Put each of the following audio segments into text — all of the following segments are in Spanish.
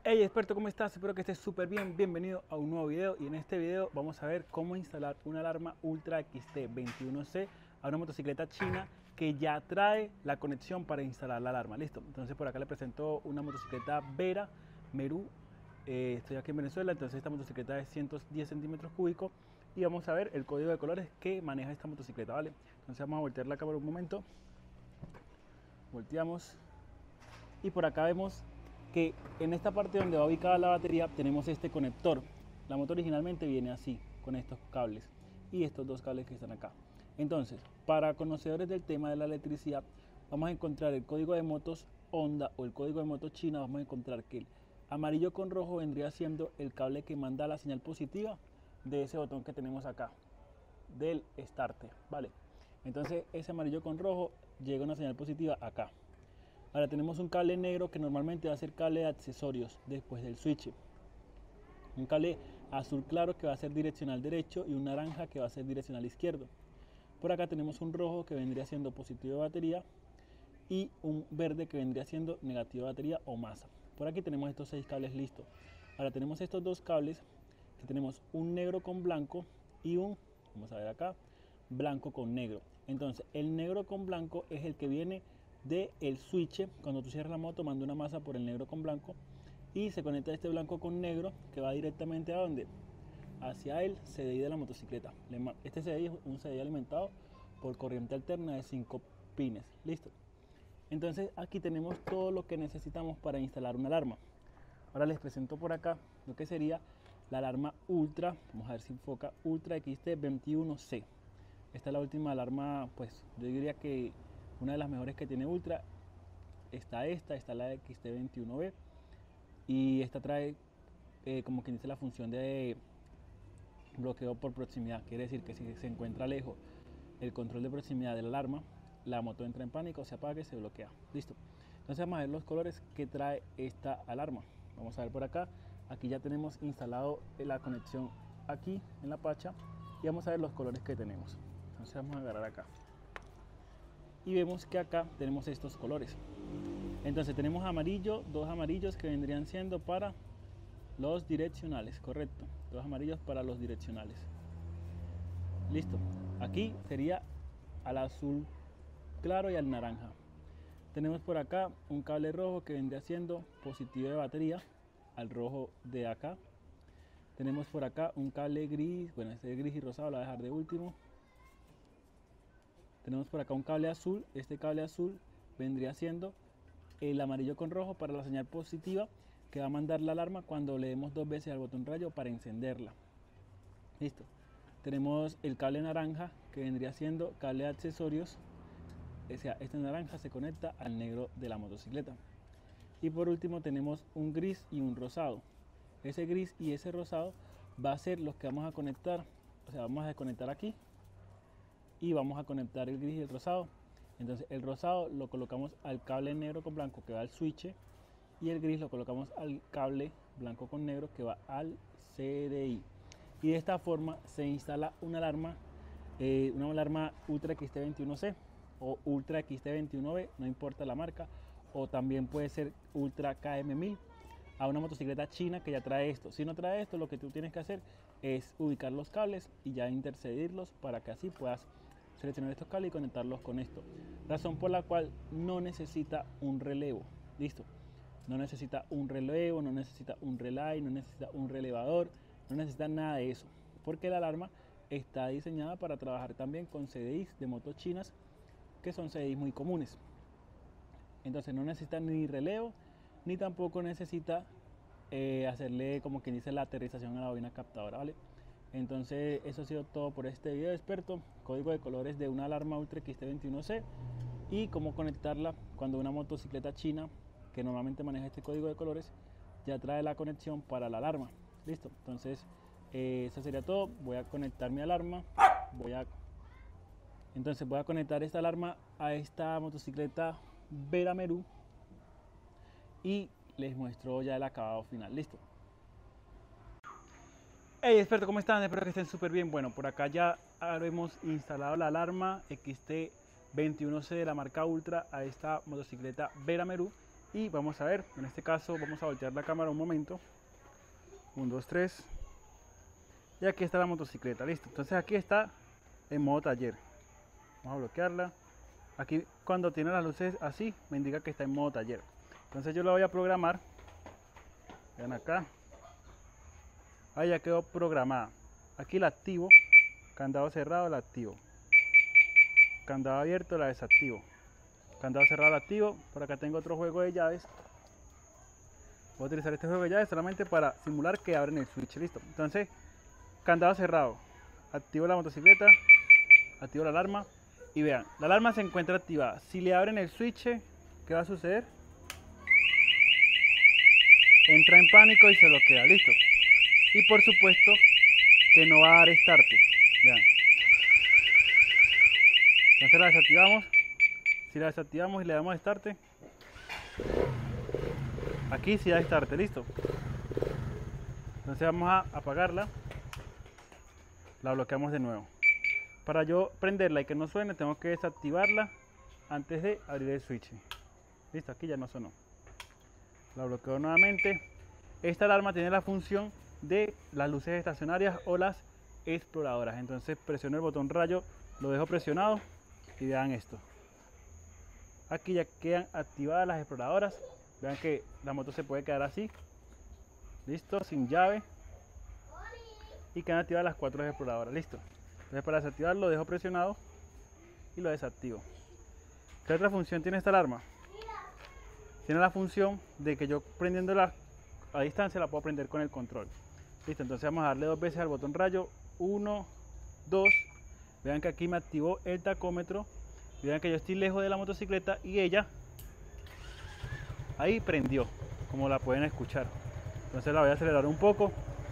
Hey experto, ¿cómo estás? Espero que estés súper bien. Bienvenido a un nuevo video y en este video vamos a ver cómo instalar una alarma Ultra XT21C a una motocicleta china que ya trae la conexión para instalar la alarma. Listo, entonces por acá le presento una motocicleta Vera Meru. Estoy aquí en Venezuela, entonces esta motocicleta es 110 centímetros cúbicos y vamos a ver el código de colores que maneja esta motocicleta, ¿vale? Entonces vamos a voltear la cámara un momento. Volteamos y por acá vemos que en esta parte donde va ubicada la batería tenemos este conector. La moto originalmente viene así, con estos cables y estos dos cables que están acá. Entonces, para conocedores del tema de la electricidad, vamos a encontrar el código de motos Honda o el código de motos China. Vamos a encontrar que el amarillo con rojo vendría siendo el cable que manda la señal positiva de ese botón que tenemos acá, del starter, ¿vale? Entonces ese amarillo con rojo llega una señal positiva acá. Ahora tenemos un cable negro que normalmente va a ser cable de accesorios después del switch. Un cable azul claro que va a ser direccional derecho y un naranja que va a ser direccional izquierdo. Por acá tenemos un rojo que vendría siendo positivo de batería y un verde que vendría siendo negativo de batería o masa. Por aquí tenemos estos 6 cables listos. Ahora tenemos estos dos cables que tenemos un negro con blanco y un, vamos a ver acá, blanco con negro. Entonces el negro con blanco es el que viene del switch. Cuando tú cierras la moto manda una masa por el negro con blanco y se conecta este blanco con negro que va directamente a donde, hacia el CDI de la motocicleta. Este CDI es un CDI alimentado por corriente alterna de 5 pines. Listo. Entonces aquí tenemos todo lo que necesitamos para instalar una alarma. Ahora les presento por acá lo que sería la alarma Ultra. Vamos a ver si enfoca. Ultra XT21C. Esta es la última alarma, pues yo diría que una de las mejores que tiene Ultra. Está la XT21B y esta trae como quien dice la función de bloqueo por proximidad. Quiere decir que si se encuentra lejos el control de proximidad de la alarma, la moto entra en pánico, se apaga y se bloquea. Listo. Entonces vamos a ver los colores que trae esta alarma. Vamos a ver por acá. Aquí ya tenemos instalado la conexión aquí en la pacha y vamos a ver los colores que tenemos. Entonces vamos a agarrar acá y vemos que acá tenemos estos colores. Entonces tenemos amarillo, dos amarillos que vendrían siendo para los direccionales, correcto, dos amarillos para los direccionales. Listo. Aquí sería al azul claro y al naranja. Tenemos por acá un cable rojo que vendría siendo positivo de batería al rojo de acá. Tenemos por acá un cable gris, bueno, este es gris y rosado, lo voy a dejar de último. Tenemos por acá un cable azul, este cable azul vendría siendo el amarillo con rojo para la señal positiva que va a mandar la alarma cuando le demos 2 veces al botón rayo para encenderla. Listo. Tenemos el cable naranja que vendría siendo cable de accesorios. O sea, este naranja se conecta al negro de la motocicleta. Y por último tenemos un gris y un rosado. Ese gris y ese rosado va a ser los que vamos a conectar. O sea, vamos a desconectar aquí y vamos a conectar el gris y el rosado. Entonces el rosado lo colocamos al cable negro con blanco que va al switch y el gris lo colocamos al cable blanco con negro que va al CDI. Y de esta forma se instala una alarma Ultra XT21C o Ultra XT21B, no importa la marca, o también puede ser Ultra KM1000 a una motocicleta china que ya trae esto. Si no trae esto, lo que tú tienes que hacer es ubicar los cables y ya intercedirlos para que así puedas seleccionar estos cables y conectarlos con esto. Razón por la cual no necesita un relevo. Listo. No necesita un relevo, no necesita un relay, no necesita un relevador, no necesita nada de eso. Porque la alarma está diseñada para trabajar también con CDIs de motos chinas, que son CDIs muy comunes. Entonces no necesita ni relevo, ni tampoco necesita hacerle, como quien dice, la aterrización a la bobina captadora, ¿vale? Entonces eso ha sido todo por este video experto. Código de colores de una alarma Ultra XT21C y cómo conectarla cuando una motocicleta china que normalmente maneja este código de colores ya trae la conexión para la alarma. Listo. Entonces eso sería todo. Voy a conectar mi alarma. Entonces voy a conectar esta alarma a esta motocicleta Vera Meru y les muestro ya el acabado final. Listo. Hey experto, ¿cómo están? Espero que estén súper bien. Bueno, por acá ya hemos instalado la alarma XT21C de la marca Ultra a esta motocicleta Vera Meru y vamos a ver, en este caso vamos a voltear la cámara un momento. 1, 2, 3. Y aquí está la motocicleta, listo. Entonces aquí está en modo taller. Vamos a bloquearla. Aquí cuando tiene las luces así, me indica que está en modo taller. Entonces yo la voy a programar. Vean acá. Ahí ya quedó programada. Aquí la activo. Candado cerrado, la activo. Candado abierto, la desactivo. Candado cerrado, la activo. Por acá tengo otro juego de llaves. Voy a utilizar este juego de llaves solamente para simular que abren el switch. Listo. Entonces, candado cerrado. Activo la motocicleta. Activo la alarma. Y vean, la alarma se encuentra activada. Si le abren el switch, ¿qué va a suceder? Entra en pánico y se bloquea. Listo. Y por supuesto que no va a dar start. Vean. Entonces la desactivamos. Si la desactivamos y le damos start, aquí sí da start, listo. Entonces vamos a apagarla. La bloqueamos de nuevo. Para yo prenderla y que no suene, tengo que desactivarla antes de abrir el switch. Listo, aquí ya no sonó. La bloqueo nuevamente. Esta alarma tiene la función de las luces estacionarias o las exploradoras. Entonces presiono el botón rayo, lo dejo presionado y vean esto. Aquí ya quedan activadas las exploradoras. Vean que la moto se puede quedar así. Listo, sin llave. Y quedan activadas las 4 exploradoras. Listo. Entonces para desactivarlo lo dejo presionado y lo desactivo. ¿Qué otra función tiene esta alarma? Tiene la función de que yo prendiéndola a distancia la puedo prender con el control. Listo, entonces vamos a darle 2 veces al botón rayo. 1, 2. Vean que aquí me activó el tacómetro. Vean que yo estoy lejos de la motocicleta y ella ahí prendió, como la pueden escuchar. Entonces la voy a acelerar un poco.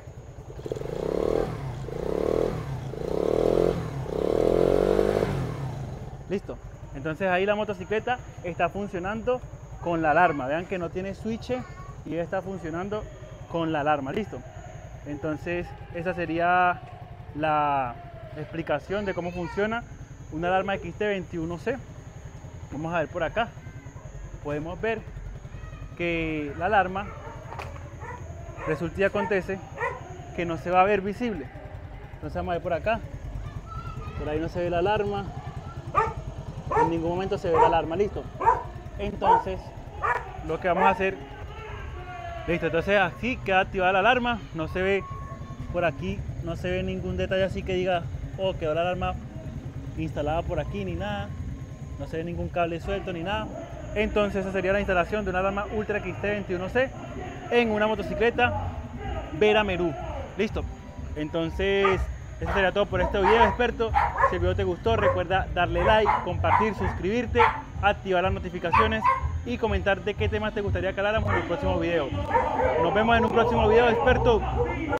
Listo. Entonces ahí la motocicleta está funcionando con la alarma. Vean que no tiene switch y está funcionando con la alarma. Listo. Entonces esa sería la explicación de cómo funciona una alarma XT21C. Vamos a ver por acá. Podemos ver que la alarma resulta y acontece que no se va a ver visible. Entonces vamos a ver por acá. Por ahí no se ve la alarma. En ningún momento se ve la alarma. Listo. Entonces lo que vamos a hacer, listo, entonces así queda activada la alarma. No se ve por aquí, no se ve ningún detalle así que diga, oh, quedó la alarma instalada por aquí, ni nada. No se ve ningún cable suelto ni nada. Entonces esa sería la instalación de una alarma Ultra XT21C en una motocicleta Vera Meru. Listo. Entonces eso sería todo por este video, experto. Si el video te gustó, recuerda darle like, compartir, suscribirte, activar las notificaciones y comentar de qué temas te gustaría que habláramos en el próximo video. Nos vemos en un próximo video, experto.